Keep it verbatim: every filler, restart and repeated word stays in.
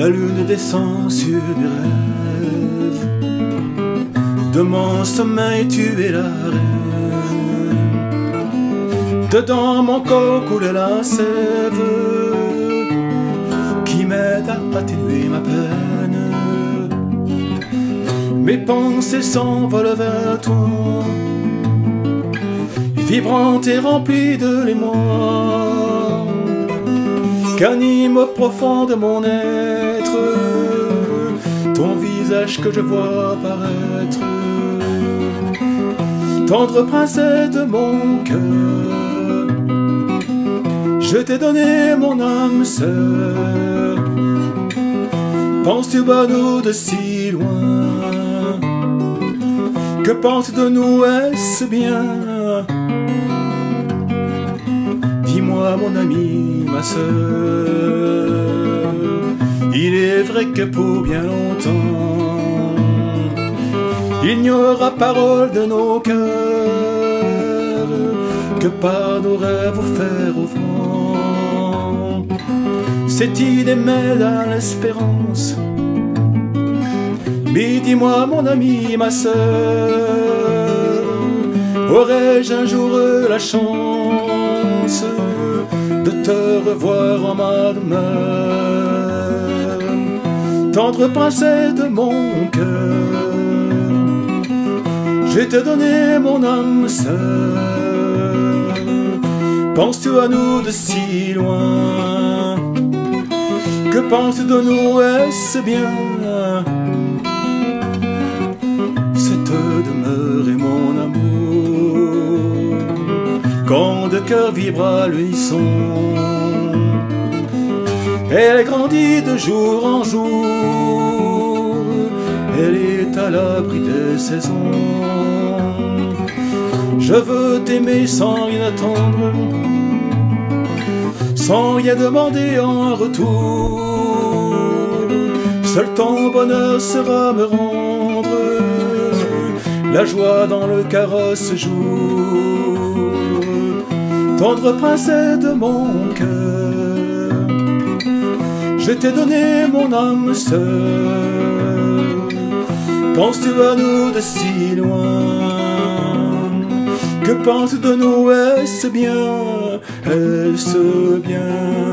La lune descend sur mes rêves. De mon sommeil tu es la reine. Dedans mon corps coule la sève qui m'aide à atténuer ma peine. Mes pensées s'envolent vers toi, vibrantes et remplies de l'émoi, qu'anime au profond de mon être ton visage que je vois apparaître. Tendre princesse de mon cœur, je t'ai donné mon âme sœur. Penses-tu à nous de si loin? Que penses-tu de nous, est-ce bien? Dis-moi mon ami, ma sœur, il est vrai que pour bien longtemps il n'y aura parole de nos cœurs que par nos rêves ou faire au vent. Cette idée m'aide à l'espérance. Mais dis-moi mon ami, ma sœur, aurais-je un jour la chance de te revoir en ma demeure? Tendre princesse de mon cœur, je t'ai donné mon âme sœur. Penses-tu à nous de si loin? Que penses-tu de nous, est-ce bien? Cette demeure est mon amour, quand de cœur vibre à l'unisson. Elle grandit de jour en jour, elle est à l'abri des saisons. Je veux t'aimer sans rien attendre, sans rien demander en retour. Seul ton bonheur sera me rendre la joie dans le carrosse jour. Tendre princesse de mon cœur, je t'ai donné mon âme sœur. Penses-tu à nous de si loin? Que penses-tu de nous, est-ce bien? Est-ce bien?